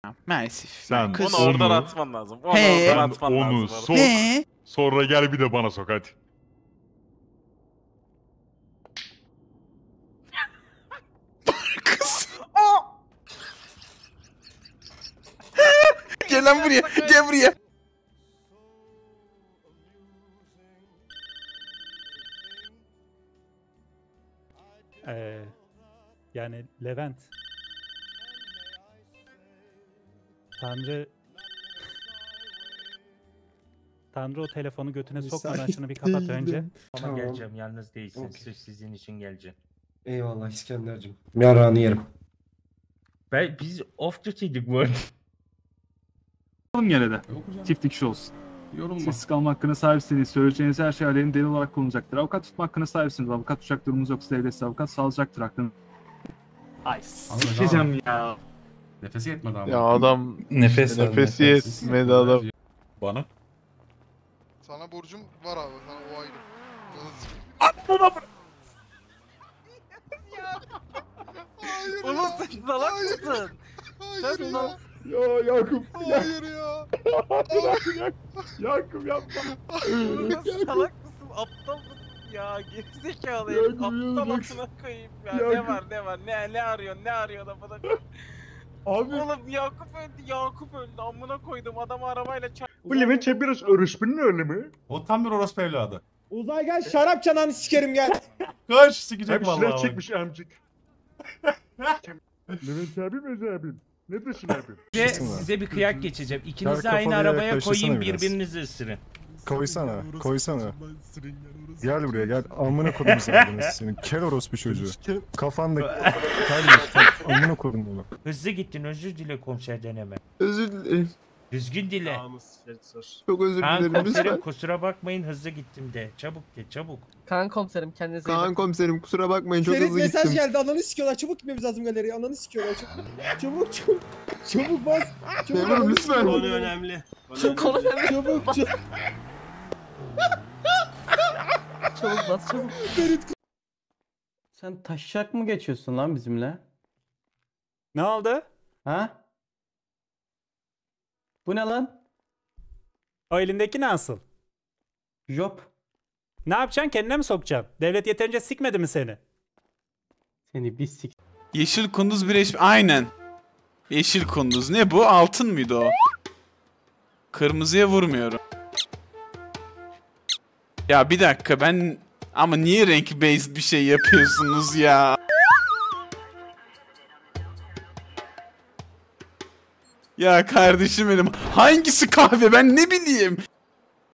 Maalesef. Sen Kız. Onu oradan atman lazım. Onu He. oradan atman onu lazım. sok. He. Sonra gel bir de bana sok hadi. Kız. Gel lan buraya. Gel buraya. Yani Levent. Tanrı o telefonu götüne sokmadan şunu bir kapat önce. Ama Tamam. geleceğim, yalnız değilsin. Okey. Sırf sizin için geleceğim. Eyvallah İskender'cim. Yarağını yerim. Biz off duty'dik bu arada. Gene de. Çift dikiş olsun. Sessiz kalma hakkına sahipsiniz. Söyleyeceğiniz her şey aleyhine delil olarak konulacaktır. Avukat tutma hakkına sahipsiniz. Avukat tutacak durumunuz yoksa devletsiz avukat sağlayacaktır hakkını. Ay s**eceğim ya. Nefesi yetmedi ama. Ya adam Nefes nefesi yetmedi adam. Bana. Sana borcum var abi. Sana o ayrı. Hayır Oğlum ya. sen salak mısın? Hayır Sen ya. salak. Ya Yakup. Hayır ya. Yakup yapma. Oğlum sen salak mısın? Aptal mısın? Ya gerizekalı herif. Aptal amına koyayım ya. Ne var? Ne arıyorsun amına koyayım. Abi. Oğlum Yakup öldü amına koydum. Adamı arabayla Bu Levent biraz örüşbünün öyle mi? O tam bir orospu evladı. Uzay gel şarap çanağını sikerim gel. Kaç sikecek Hep vallahi. silah bak. çekmiş amcık. Levent abim Öz abim. Ne diyorsun abim? Size bir kıyak geçeceğim. İkiniz de Gel aynı kafana arabaya yaklaştırsana koyayım, biraz. birbirinizi ısırın. Koysana. Gel buraya gel. Amına kodum sardınız senin. Kel orospu çocuğu. Kafanda amına kodum bunu. Hızlı gittin, özür dile komiserden hemen. Özür dilerim. Düzgün dile. Çok özür Kaan dilerim komiserim lütfen. kusura bakmayın, hızlı gittim de. Çabuk de, çabuk. Kaan komiserim kendinize iyi Kaan bakın. komiserim kusura bakmayın çok Ferit hızlı mesaj gittim. geldi. Ananı sikiyorlar. Çabuk gitmemiz lazım galeriye. Ananı sikiyorlar. Çabuk. Çabuk bas. Çabuk. Memurum lütfen. önemli. Çabuk. Çabuk. Çabuk bas çabuk. Ferit. Sen taşak mı geçiyorsun lan bizimle? Ne oldu? Ha? Bu ne lan? O elindeki nasıl? Job. Ne yapacaksın? Kendine mi sokacaksın? Devlet yeterince sikmedi mi seni? Seni bir sik. Yeşil kunduz birleşmiş. Aynen. Yeşil kunduz. Ne bu? Altın mıydı o? Kırmızıya vurmuyorum. Ya bir dakika ben... Ama niye renk based bir şey yapıyorsunuz ya? Ya kardeşim benim. Hangisi kahve ben ne bileyim.